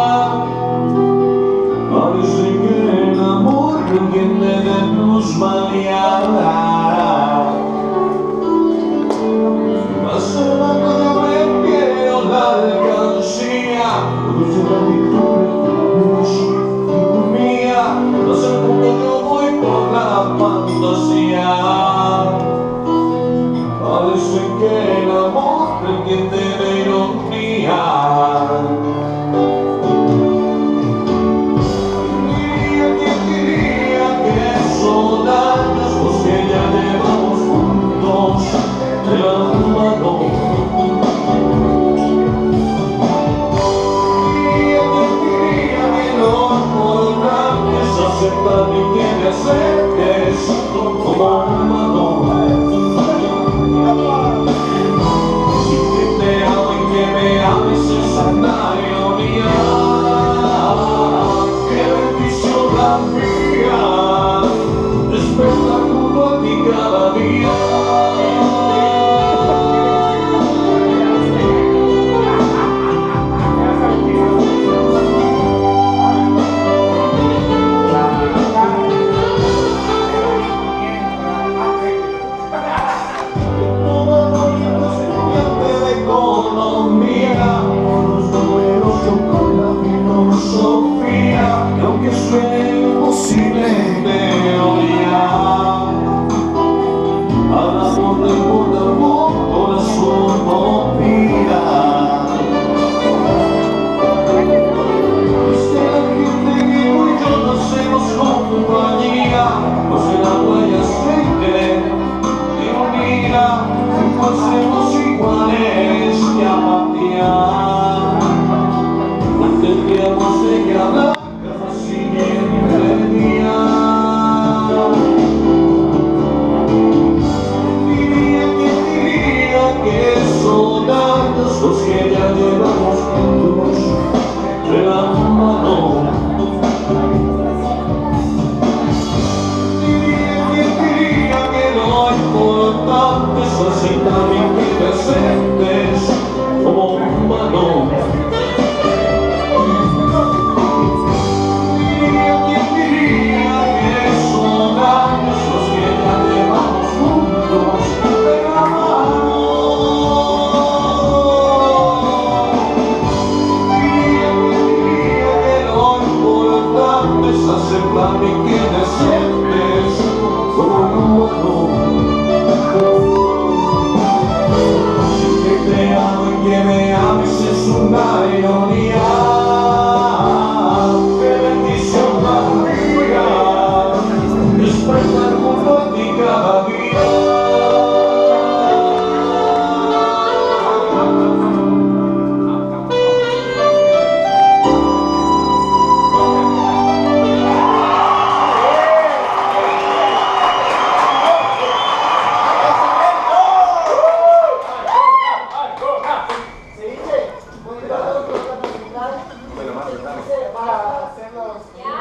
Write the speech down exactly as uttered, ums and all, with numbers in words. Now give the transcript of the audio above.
Parece que el amor no tiene de plusvalía. Más abajo prefiero la alcancía, dulce gratitud mía. Más al mundo yo voy por la fantasía. Parece que el amor no entiende de ironía. Para mí que aceptes como humano, y que te amo y que me ames es una ironía. Qué bendición la mía, despertar junto a ti cada día. Sofía, y aunque suene imposible de olvidar, al amor del mundo, amor, corazón no pida. Es que la gente que tú y yo no hacemos compañía, pues el agua y aceite de unida, no hacemos iguales que apatía. Tendríamos de que hablar casi bien día. Diría que diría que son años los que ya llevamos juntos de la mano. Diría que diría que lo importante es aceptar y que te aceptes como humano. Aceptar y que te sientes como un humano. Que te amo y que me ames es una ironía. Qué bendición la mía, despertar junto a ti cada día. Para hacerlos